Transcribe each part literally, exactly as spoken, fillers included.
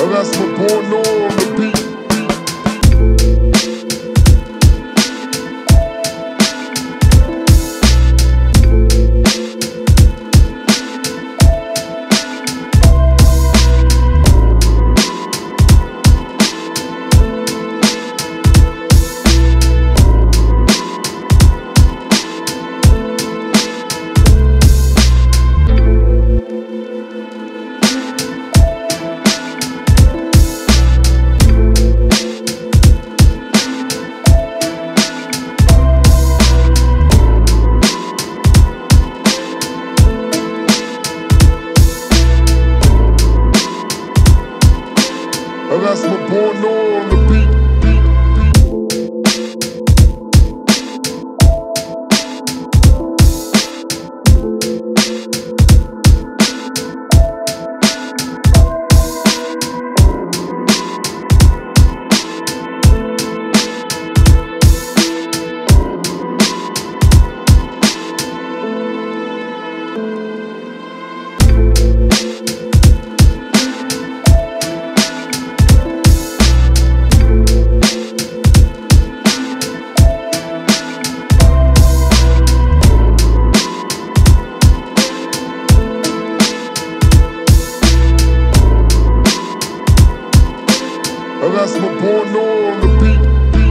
That's my boy Noir on the beat. That's my boy Noir on the beat. That's my boy Noir on the beat.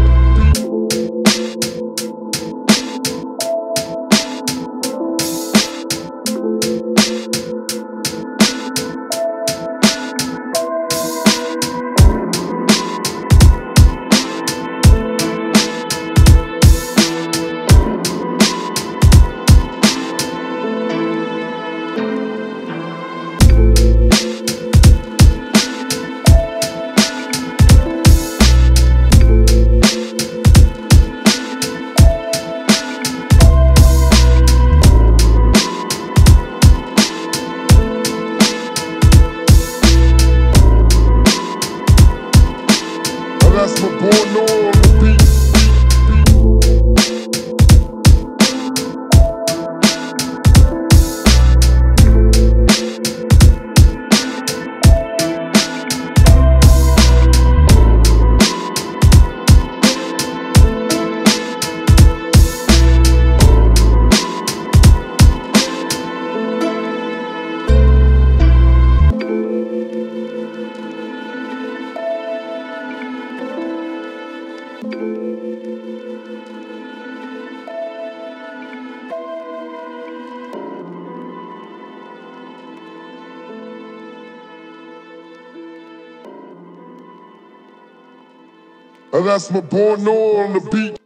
That's my boy Noir on the beat. That's my boy Noir on the beat.